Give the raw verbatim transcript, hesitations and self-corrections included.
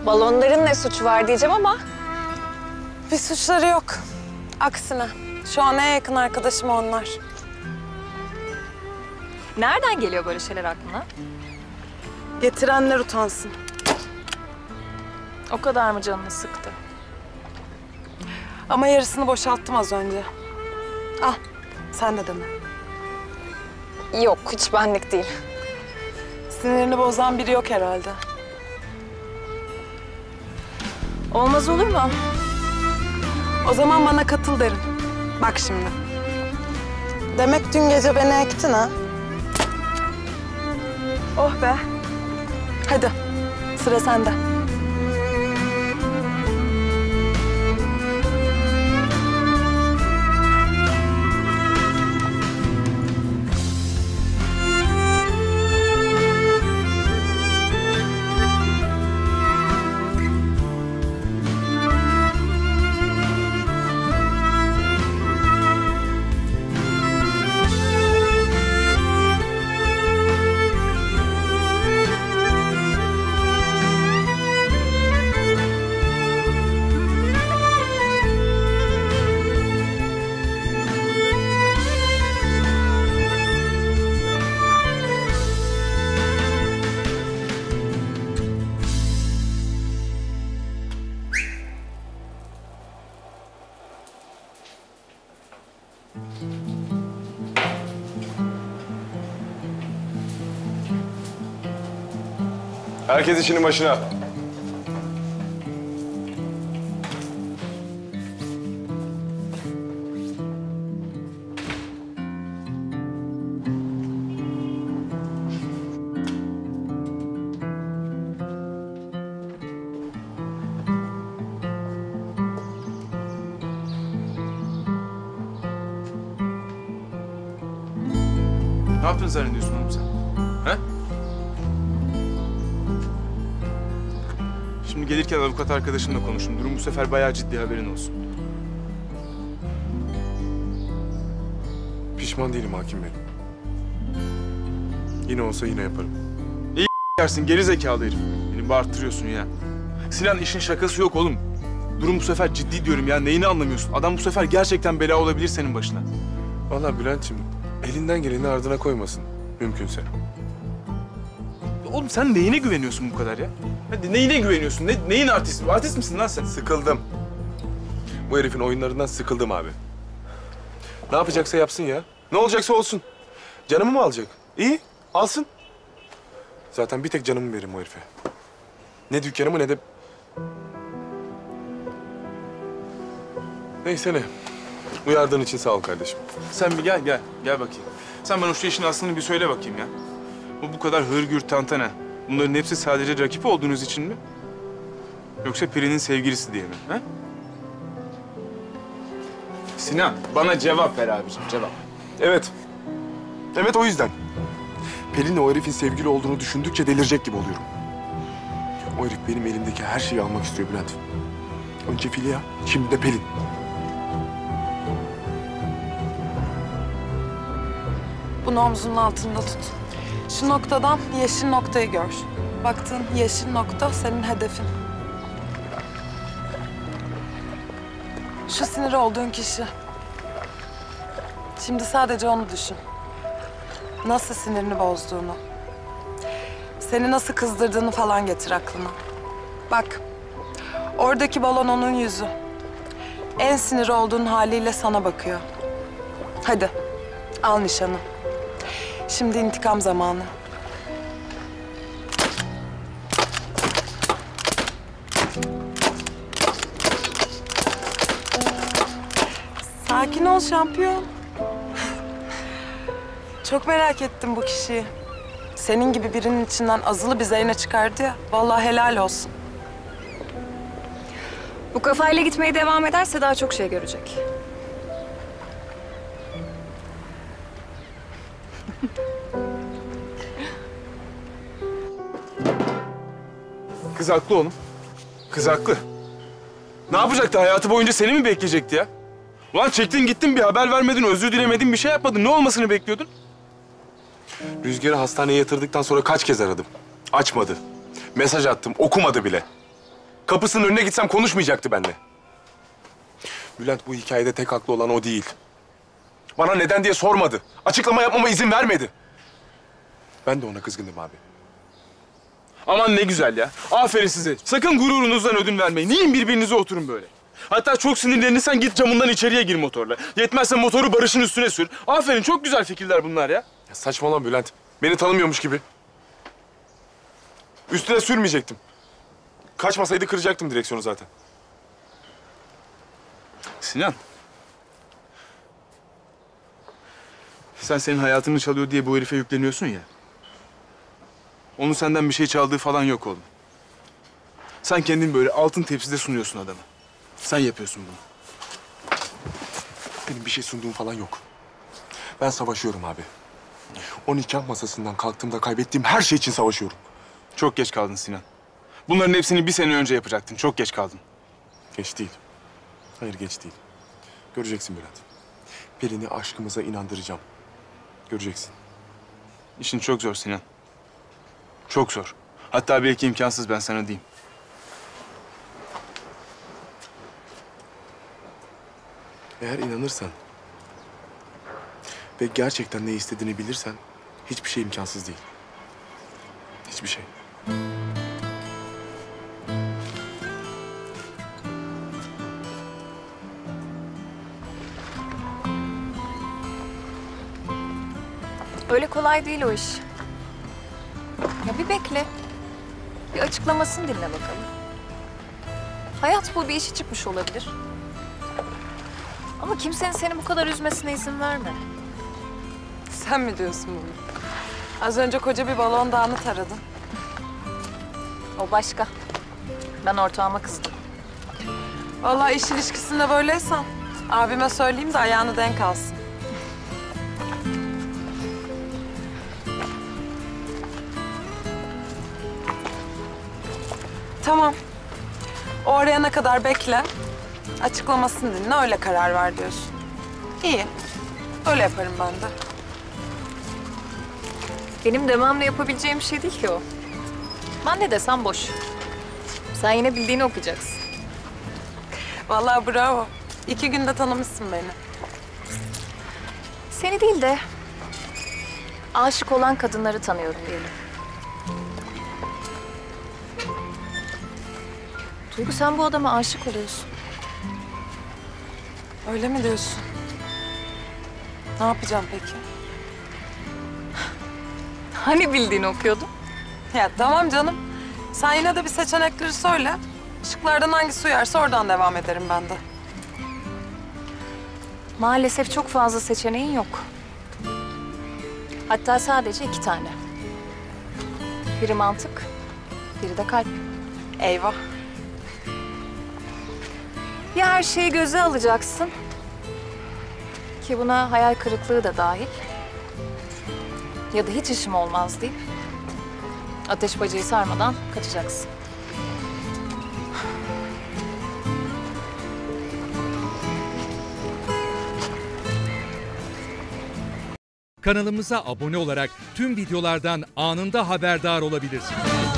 Balonların ne suçu var diyeceğim ama... Bir suçları yok. Aksine. Şu an en yakın arkadaşım onlar. Nereden geliyor böyle şeyler aklına? Getirenler utansın. O kadar mı canını sıktı? Ama yarısını boşalttım az önce. Al, sen de dene. Yok, hiç benlik değil. Sinirini bozan biri yok herhalde. Olmaz olur mu? O zaman bana katıl derim. Bak şimdi. Demek dün gece beni ektin ha? Oh be. Hadi, sıra sende. Herkes işinin başına. Ne yaptın zannediyorsun oğlum sen? He? Şimdi gelirken avukat arkadaşımla konuştum. Durum bu sefer bayağı ciddi, haberin olsun. Pişman değilim hakim bey. Yine olsa yine yaparım. İyi yersin, geri zekalı herif. Beni bağırttırıyorsun ya. Sinan, işin şakası yok oğlum. Durum bu sefer ciddi diyorum ya. Neyini anlamıyorsun? Adam bu sefer gerçekten bela olabilir senin başına. Vallahi Bülent'ciğim, elinden geleni ardına koymasın. Mümkünse. Oğlum sen neyine güveniyorsun bu kadar ya? Hadi neyine güveniyorsun? Ne, neyin artisti? Artist misin lan sen? Sıkıldım. Bu herifin oyunlarından sıkıldım abi. Ne yapacaksa yapsın ya. Ne olacaksa olsun. Canımı mı alacak? İyi, alsın. Zaten bir tek canımı veririm o herife. Ne dükkanımı ne de... Neyse ne. Uyardığın için sağ ol kardeşim. Sen bir gel, gel. Gel bakayım. Sen bana şu işin aslını bir söyle bakayım ya. Bu bu kadar hırgür tantana. Bunların hepsi sadece rakip olduğunuz için mi? Yoksa Peri'nin sevgilisi diye mi? Ha? Sinan, bana cevap ver abiciğim, cevap. Evet. Evet, o yüzden. Pelin'le o herifin sevgili olduğunu düşündükçe delirecek gibi oluyorum. O herif benim elimdeki her şeyi almak istiyor Bülent. Önce Filya, şimdi de Pelin. Bunu omzunun altında tut. Şu noktadan yeşil noktayı gör. Baktığın yeşil nokta senin hedefin. Şu sinir olduğun kişi. Şimdi sadece onu düşün. Nasıl sinirini bozduğunu. Seni nasıl kızdırdığını falan getir aklına. Bak, oradaki balon onun yüzü. En sinir olduğun haliyle sana bakıyor. Hadi, al nişanı. Şimdi intikam zamanı. Sakin ol şampiyon. Çok merak ettim bu kişiyi. Senin gibi birinin içinden azılı bir Zeyne çıkardı ya. Vallahi helal olsun. Bu kafayla gitmeye devam ederse daha çok şey görecek. Kız haklı oğlum. Kız haklı. Ne yapacaktı? Hayatı boyunca seni mi bekleyecekti ya? Ulan çektin gittin, bir haber vermedin, özür dilemedin, bir şey yapmadın. Ne olmasını bekliyordun? Rüzgar'ı hastaneye yatırdıktan sonra kaç kez aradım. Açmadı. Mesaj attım, okumadı bile. Kapısının önüne gitsem konuşmayacaktı benimle. Bülent, bu hikayede tek haklı olan o değil. Bana neden diye sormadı. Açıklama yapmama izin vermedi. Ben de ona kızgındım abi. Aman ne güzel ya. Aferin size. Sakın gururunuzdan ödün vermeyin. Niye birbirinize oturun böyle? Hatta çok sinirlenirsen git camından içeriye gir motorla. Yetmezse motoru Barış'ın üstüne sür. Aferin, çok güzel fikirler bunlar ya. Ya saçmalama Bülent. Beni tanımıyormuş gibi. Üstüne sürmeyecektim. Kaçmasaydı kıracaktım direksiyonu zaten. Sinan. Sen senin hayatını çalıyor diye bu herife yükleniyorsun ya. Onun senden bir şey çaldığı falan yok oğlum. Sen kendin böyle altın tepside sunuyorsun adamı. Sen yapıyorsun bunu. Benim bir şey sunduğum falan yok. Ben savaşıyorum abi. O nikah masasından kalktığımda kaybettiğim her şey için savaşıyorum. Çok geç kaldın Sinan. Bunların hepsini bir sene önce yapacaktın. Çok geç kaldın. Geç değil. Hayır, geç değil. Göreceksin Bülent. Pelin'i aşkımıza inandıracağım. Göreceksin. İşin çok zor Sinan. Çok zor. Hatta belki imkansız, ben sana diyeyim. Eğer inanırsan ve gerçekten ne istediğini bilirsen hiçbir şey imkansız değil. Hiçbir şey. Öyle kolay değil o iş. Ya bir bekle. Bir açıklamasını dinle bakalım. Hayat bu, bir işi çıkmış olabilir. Ama kimsenin seni bu kadar üzmesine izin verme. Sen mi diyorsun bunu? Az önce koca bir balon dağını taradın. O başka. Ben ortağıma kızdım. Vallahi iş ilişkisinde böyleysen abime söyleyeyim de ayağını denk alsın. Tamam. O arayana kadar bekle. Açıklamasını dinle, öyle karar ver diyorsun. İyi. Öyle yaparım ben de. Benim dememle yapabileceğim bir şey değil ki o. Ben ne desem boş. Sen yine bildiğini okuyacaksın. Vallahi bravo. İki günde tanımışsın beni. Seni değil de aşık olan kadınları tanıyorum diyelim. Duygu, sen bu adama aşık oluyorsun. Öyle mi diyorsun? Ne yapacağım peki? Hani bildiğini okuyordun? Ya tamam canım. Sen yine de bir seçenekleri söyle. Şıklardan hangisi uyarsa oradan devam ederim ben de. Maalesef çok fazla seçeneğin yok. Hatta sadece iki tane. Biri mantık, biri de kalp. Eyvah. Ya her şeyi göze alacaksın, ki buna hayal kırıklığı da dahil, ya da hiç işim olmaz deyip ateş bacayı sarmadan kaçacaksın. Kanalımıza abone olarak tüm videolardan anında haberdar olabilirsiniz.